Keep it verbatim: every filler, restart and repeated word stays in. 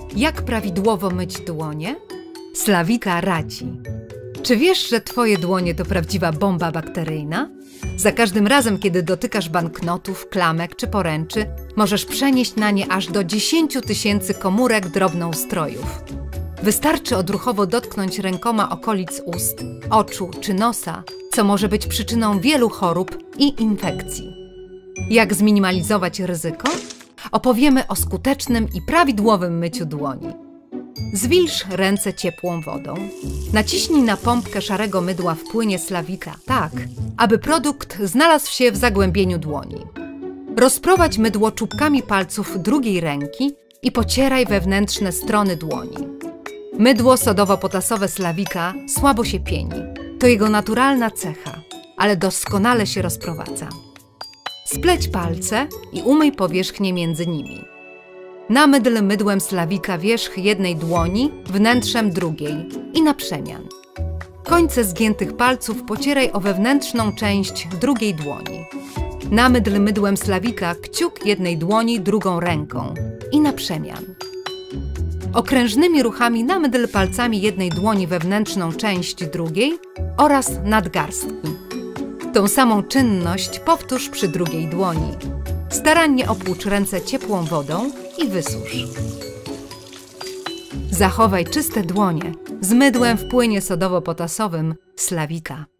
Jak prawidłowo myć dłonie? Slawika radzi. Czy wiesz, że twoje dłonie to prawdziwa bomba bakteryjna? Za każdym razem, kiedy dotykasz banknotów, klamek czy poręczy, możesz przenieść na nie aż do dziesięciu tysięcy komórek drobnoustrojów. Wystarczy odruchowo dotknąć rękoma okolic ust, oczu czy nosa, co może być przyczyną wielu chorób i infekcji. Jak zminimalizować ryzyko? Opowiemy o skutecznym i prawidłowym myciu dłoni. Zwilż ręce ciepłą wodą. Naciśnij na pompkę szarego mydła w płynie Slawika tak, aby produkt znalazł się w zagłębieniu dłoni. Rozprowadź mydło czubkami palców drugiej ręki i pocieraj wewnętrzne strony dłoni. Mydło sodowo-potasowe Slawika słabo się pieni. To jego naturalna cecha, ale doskonale się rozprowadza. Spleć palce i umyj powierzchnię między nimi. Namydl mydłem Slawika wierzch jednej dłoni wnętrzem drugiej i na przemian. Końce zgiętych palców pocieraj o wewnętrzną część drugiej dłoni. Namydl mydłem Slawika kciuk jednej dłoni drugą ręką i na przemian. Okrężnymi ruchami namydl palcami jednej dłoni wewnętrzną część drugiej oraz nadgarstki. Tą samą czynność powtórz przy drugiej dłoni. Starannie opłucz ręce ciepłą wodą i wysusz. Zachowaj czyste dłonie z mydłem w płynie sodowo-potasowym Slawika.